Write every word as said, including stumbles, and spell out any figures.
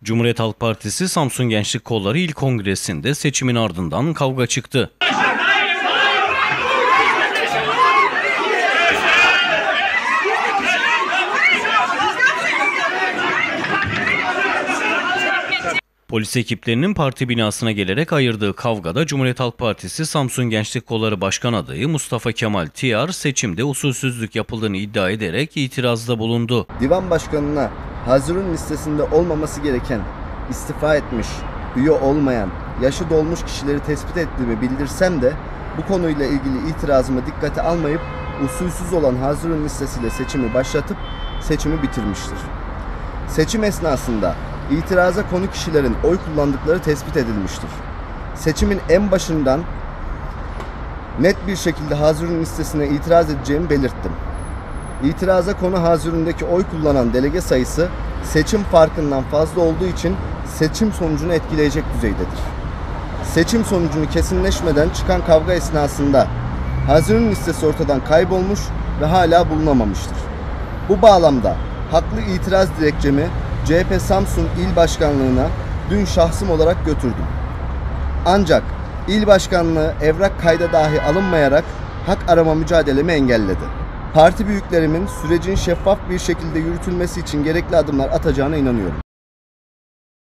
Cumhuriyet Halk Partisi Samsun Gençlik Kolları İl Kongresi'nde seçimin ardından kavga çıktı. Polis ekiplerinin parti binasına gelerek ayırdığı kavgada Cumhuriyet Halk Partisi Samsun Gençlik Kolları Başkan adayı Mustafa Kemal Tiyar seçimde usulsüzlük yapıldığını iddia ederek itirazda bulundu. Divan başkanına hazırın listesinde olmaması gereken, istifa etmiş, üye olmayan, yaşı dolmuş kişileri tespit ettiğimi bildirsem de bu konuyla ilgili itirazımı dikkate almayıp usulsüz olan hazırın listesiyle seçimi başlatıp seçimi bitirmiştir. Seçim esnasında itiraza konu kişilerin oy kullandıkları tespit edilmiştir. Seçimin en başından net bir şekilde hazırın listesine itiraz edeceğimi belirttim. İtiraza konu hazırındaki oy kullanan delege sayısı seçim farkından fazla olduğu için seçim sonucunu etkileyecek düzeydedir. Seçim sonucunu kesinleşmeden çıkan kavga esnasında hazırın listesi ortadan kaybolmuş ve hala bulunamamıştır. Bu bağlamda haklı itiraz dilekçemi C H P Samsun İl Başkanlığı'na dün şahsım olarak götürdüm. Ancak İl Başkanlığı evrak kayda dahi alınmayarak hak arama mücadelemi engelledi. Parti büyüklerimin sürecin şeffaf bir şekilde yürütülmesi için gerekli adımlar atacağına inanıyorum.